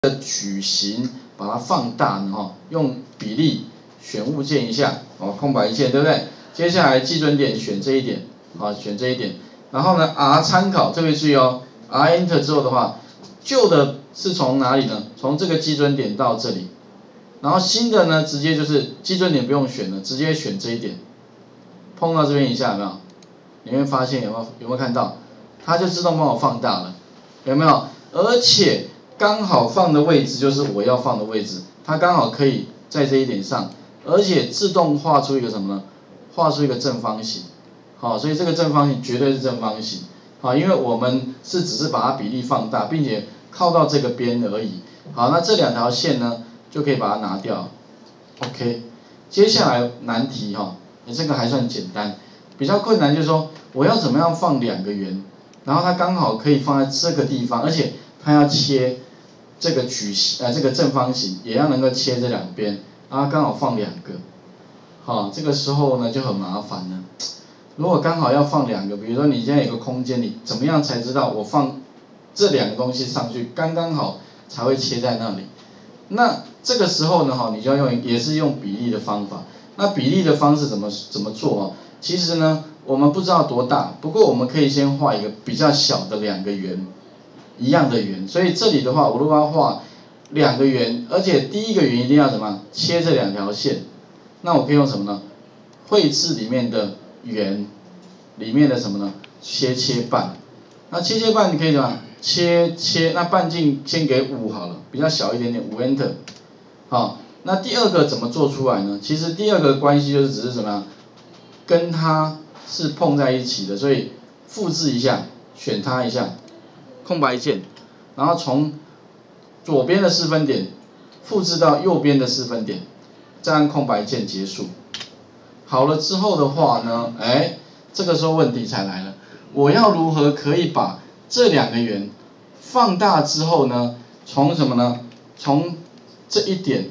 的矩形把它放大呢，用比例选物件一下，空白一键，对不对？接下来基准点选这一点，选这一点，然后呢 R 参考，特别注意哦 ，R Enter 之后的话，旧的是从哪里呢？从这个基准点到这里，然后新的呢，直接就是基准点不用选了，直接选这一点，碰到这边一下有没有？你会发现有没有看到？它就自动帮我放大了，有没有？而且刚好放的位置就是我要放的位置，它刚好可以在这一点上，而且自动画出一个什么呢？画出一个正方形，所以这个正方形绝对是正方形，因为我们只是把它比例放大，并且靠到这个边而已。好，那这两条线呢，就可以把它拿掉。OK， 接下来难题这个还算简单，比较困难就是说我要怎么样放两个圆，然后它刚好可以放在这个地方，而且它要切这个这个正方形，也要能够切这两边，然后刚好放两个，这个时候呢就很麻烦了。如果刚好要放两个，比如说你现在有个空间，你怎么样才知道我放这两个东西上去刚刚好才会切在那里？那这个时候呢，你就要也是用比例的方法。那比例的方式怎么做？其实呢，我们不知道多大，不过我们可以先画一个比较小的两个圆，一样的圆。所以这里的话，我如果要画两个圆，而且第一个圆一定要怎么切这两条线？那我可以用什么呢？绘制里面的圆里面的什么呢？切半。那切半你可以怎么切？那半径先给5好了，比较小一点点，5 Enter。好，那第二个怎么做出来呢？其实第二个关系就是只是怎么样，跟它是碰在一起的，所以复制一下，选它一下，空白键，然后从左边的4分点复制到右边的4分点，再按空白键结束。好了之后的话呢，这个时候问题才来了，我要如何可以把这两个圆放大之后呢，从什么呢？从这一点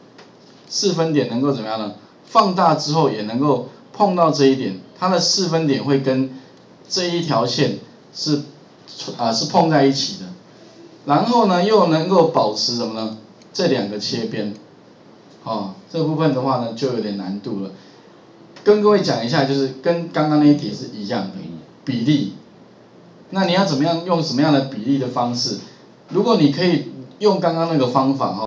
4分点能够怎么样呢？放大之后也能够碰到这一点，它的4分点会跟这一条线是碰在一起的，然后呢又能够保持什么呢？这两个切边，这部分的话呢就有点难度了。跟各位讲一下，就是跟刚刚那一题是一样的比例。那你要怎么样用什么样的比例的方式？如果你可以用刚刚那个方法